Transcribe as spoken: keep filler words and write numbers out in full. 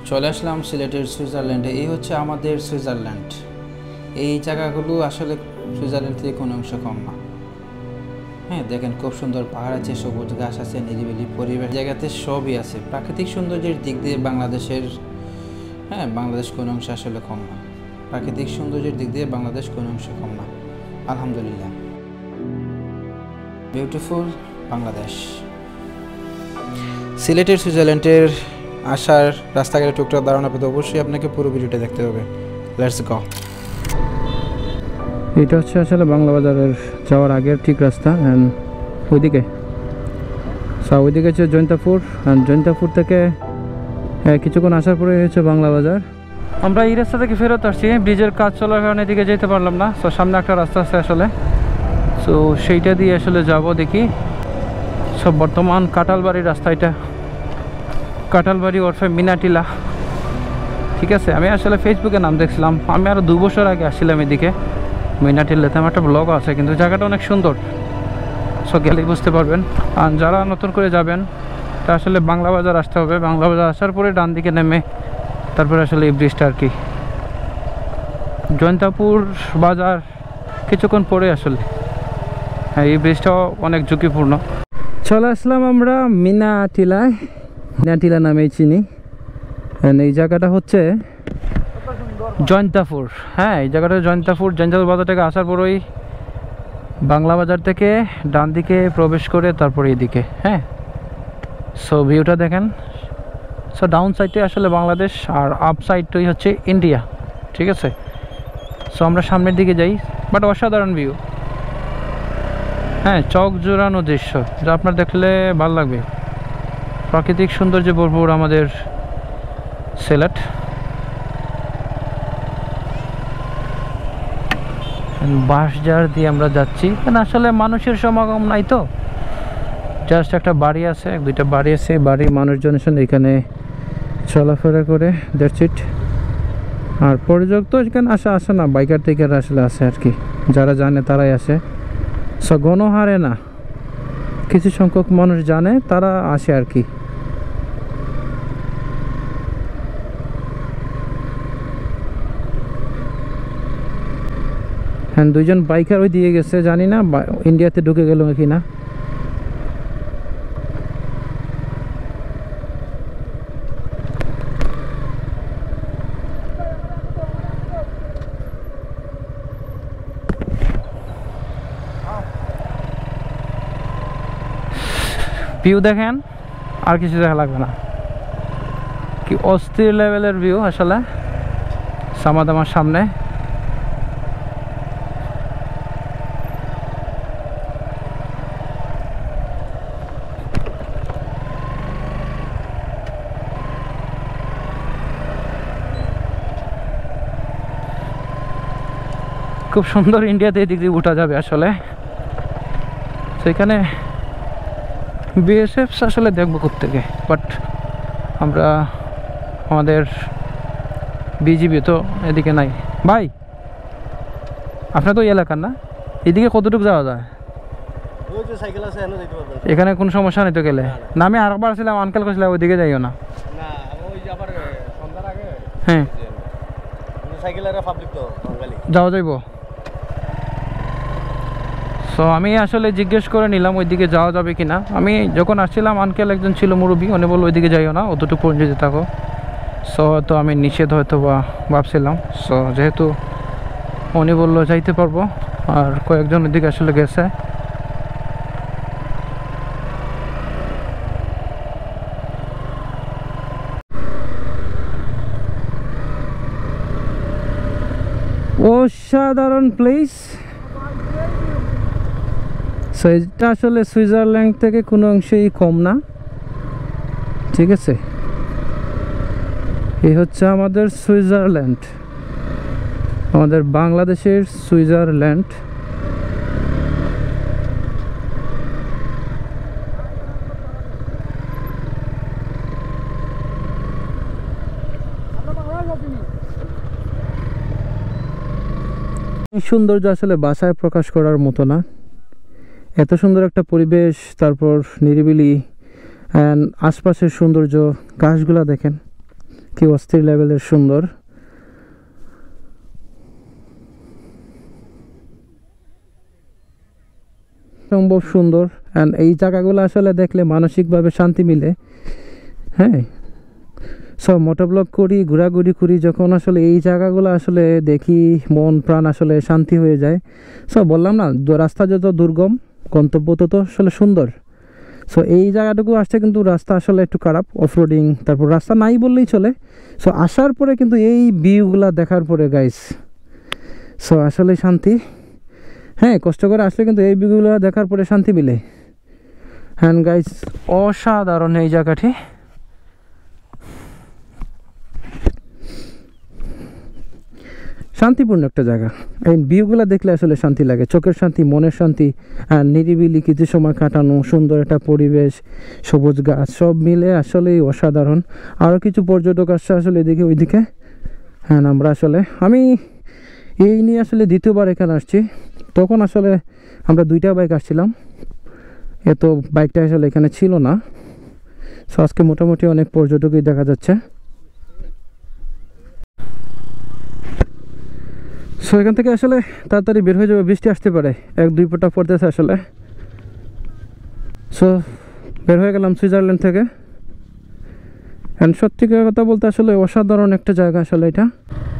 চলে আসলাম সিলেটের সুইজারল্যান্ডে। এই হচ্ছে আমাদের সুইজারল্যান্ড। এই জায়গাগুলো আসলে সুইজারল্যান্ড থেকে কোনো অংশ কম না। হ্যাঁ, দেখেন খুব সুন্দর পাহাড় আছে, সবুজ ঘাস আছে, নিরিবিলি পরিবেশ, জায়গাতে সবই আছে। প্রাকৃতিক সৌন্দর্যের দিক দিয়ে বাংলাদেশের হ্যাঁ বাংলাদেশ কোনো অংশ আসলে কম না। প্রাকৃতিক সৌন্দর্যের দিক দিয়ে বাংলাদেশ কোনো অংশ কম না, আলহামদুলিল্লাহ। বিউটিফুল বাংলাদেশ। সিলেটের সুইজারল্যান্ডের আসার রাস্তাঘাটে টুকটাক দাঁড়ানো পেতে অবশ্যই আপনাকে পুরো ভিডিওটা দেখতে হবে। Let's go. এটা হচ্ছে আসলে বাংলা বাজারের যাওয়ার আগের ঠিক রাস্তা। অ্যান্ড ওইদিকে সা ওইদিকে হচ্ছে জৈন্তাপুর। অ্যান্ড জৈন্তাপুর থেকে কিছুক্ষণ আসার পরে হচ্ছে বাংলা বাজার। আমরা এই রাস্তা থেকে ফেরত আসছি, ব্রিজের কাজ চলার কারণে এদিকে যেতে পারলাম না। সো সামনে একটা রাস্তা আছে আসলে, সো সেইটা দিয়ে আসলে যাব দেখি। সব বর্তমান কাঁঠালবাড়ির রাস্তা, এটা কাঁঠালবাড়ি ওরফে মিনাটিলা। ঠিক আছে, আমি আসলে ফেসবুকে নাম দেখছিলাম, আমি আরও দু বছর আগে আসছিলাম এদিকে মিনাটিলাতে। আমার একটা ব্লগ আছে, কিন্তু জায়গাটা অনেক সুন্দর। সো গেলেই বুঝতে পারবেন। আর যারা নতুন করে যাবেন তা আসলে বাংলা বাজার আসতে হবে। বাংলা বাজার আসার পরে ডান দিকে নেমে তারপরে আসলে এই ব্রিজটা আর কি। জৈন্তাপুর বাজার কিছুক্ষণ পরে আসলে। হ্যাঁ, এই ব্রিজটাও অনেক ঝুঁকিপূর্ণ। চলে আসলাম আমরা মিনাটিলায়, মিনাটিলা নামেই চিনি। এই জায়গাটা হচ্ছে জৈন্তাপুর। হ্যাঁ, এই জায়গাটা জৈন্তাপুর। জৈন্তাপুর বাজার থেকে আসার পরেই বাংলা বাজার থেকে ডান দিকে প্রবেশ করে তারপরে এইদিকে। হ্যাঁ, সো ভিউটা দেখেন। সো ডাউন সাইডে আসলে বাংলাদেশ আর আপ সাইডটাই হচ্ছে ইন্ডিয়া। ঠিক আছে, সো আমরা সামনের দিকে যাই। বাট অসাধারণ ভিউ। হ্যাঁ, চোখ জোড়ানো দৃশ্য, যা আপনার দেখলে ভালো লাগবে। প্রাকৃতিক সৌন্দর্যে ভরপুর আমাদের সিলেট। বাঁশঝাড় দিয়ে আমরা যাচ্ছি, কারণ আসলে মানুষের সমাগম নাই তো। জাস্ট একটা বাড়ি আছে, এক দুইটা বাড়ি আছে, বাড়ির মানুষজন এসে এখানে চলাফেরা করে, দ্যাটস ইট। আর পর্যটক তো এখানে আসা আসে না, বাইকার থেকে আসলে আসে আর কি, যারা জানে তারাই আসে। সো গণহারে না, কিছু সংখ্যক মানুষ জানে তারা আসে আর কি। হ্যাঁ, দুইজন বাইকার ওই দিয়ে গেছে, জানি না ইন্ডিয়াতে ঢুকে গেল কি না। ভিউ দেখেন, আর কিছু দেখা লাগবে না। কি অস্থির লেভেলের ভিউ আসলে সামাদ আমার সামনে। খুব সুন্দর। ইন্ডিয়াতে এই দিক দিয়ে উঠা যাবে আসলে। সেখানে বিএসএফ আসলে দেখবো কোত্থেকে, বাট আমরা আমাদের বিজিবি তো এদিকে নাই। ভাই, আপনার তো এই এলাকার না, এদিকে কতটুকু যাওয়া যায়? এখানে কোনো সমস্যা নেই তো গেলে? না, আমি আরেকবার ছিলাম, আনকাল করছিলাম ওইদিকে যাইও না। হ্যাঁ, যাওয়া যাইব। সো আমি আসলে জিজ্ঞেস করে নিলাম ওইদিকে যাওয়া যাবে কিনা। আমি যখন আসছিলাম আনকেল একজন ছিল মুরব্বী, উনি বললো ওইদিকে যাইও না, অতটুকু পর্যন্ত যেতে থাকো। সো হয়তো আমি নিষেধ হয়তো বা ভাবছিলাম। সো যেহেতু উনি বললো যাইতে পারবো, আর কয়েকজন ওইদিকে আসলে গেছে। অসাধারণ প্লেস। সো এটা আসলে সুইজারল্যান্ড থেকে কোনো অংশেই কম না। ঠিক আছে, এই হচ্ছে আমাদের সুইজারল্যান্ড, আমাদের বাংলাদেশের সুইজারল্যান্ড। সৌন্দর্য আসলে ভাষায় প্রকাশ করার মতো না। এত সুন্দর একটা পরিবেশ, তারপর নিরিবিলি, অ্যান্ড আশপাশের সৌন্দর্য, গাছগুলা দেখেন কি অস্থির লেভেলের সুন্দর। সম্ভব সুন্দর। অ্যান্ড এই জায়গাগুলো আসলে দেখলে মানসিকভাবে শান্তি মিলে। হ্যাঁ, সব মোটোব্লগ করি, ঘোরাঘুরি করি, যখন আসলে এই জায়গাগুলো আসলে দেখি মন প্রাণ আসলে শান্তি হয়ে যায়। সব বললাম না, রাস্তা যত দুর্গম গন্তব্য তত আসলে সুন্দর। সো এই জায়গাটুকু আসছে কিন্তু রাস্তা আসলে একটু খারাপ, অফরোডিং, তারপর রাস্তা নাই বললেই চলে। সো আসার পরে কিন্তু এই ভিউগুলা দেখার পরে গাইস, সো আসলে শান্তি। হ্যাঁ, কষ্ট করে আসলে কিন্তু এই ভিউগুলো দেখার পরে শান্তি মিলে। হ্যাঁ গাইস, অসাধারণ এই জায়গাটি। শান্তিপূর্ণ একটা জায়গা। এই ভিউগুলো দেখলে আসলে শান্তি লাগে, চোখের শান্তি, মনের শান্তি। আর নিরিবিলি কিছু সময় কাটানো, সুন্দর একটা পরিবেশ, সবুজ গাছ, সব মিলে আসলেই অসাধারণ। আরও কিছু পর্যটক আসছে আসলে এদিকে ওইদিকে। হ্যাঁ, আমরা আসলে আমি এই নিয়ে আসলে দ্বিতীয়বার এখানে আসছি। তখন আসলে আমরা দুইটা বাইক আসছিলাম, এত বাইকটা আসলে এখানে ছিল না। সো আজকে মোটামুটি অনেক পর্যটকই দেখা যাচ্ছে। সো এখান থেকে আসলে তাড়াতাড়ি বের হয়ে যাবে, বৃষ্টি আসতে পারে, এক দুই ফোঁটা পড়তেছে আসলে। সো বের হয়ে গেলাম সুইজারল্যান্ড থেকে। অ্যান্ড সত্যি কথা বলতে আসলে অসাধারণ একটা জায়গা আসলে এটা।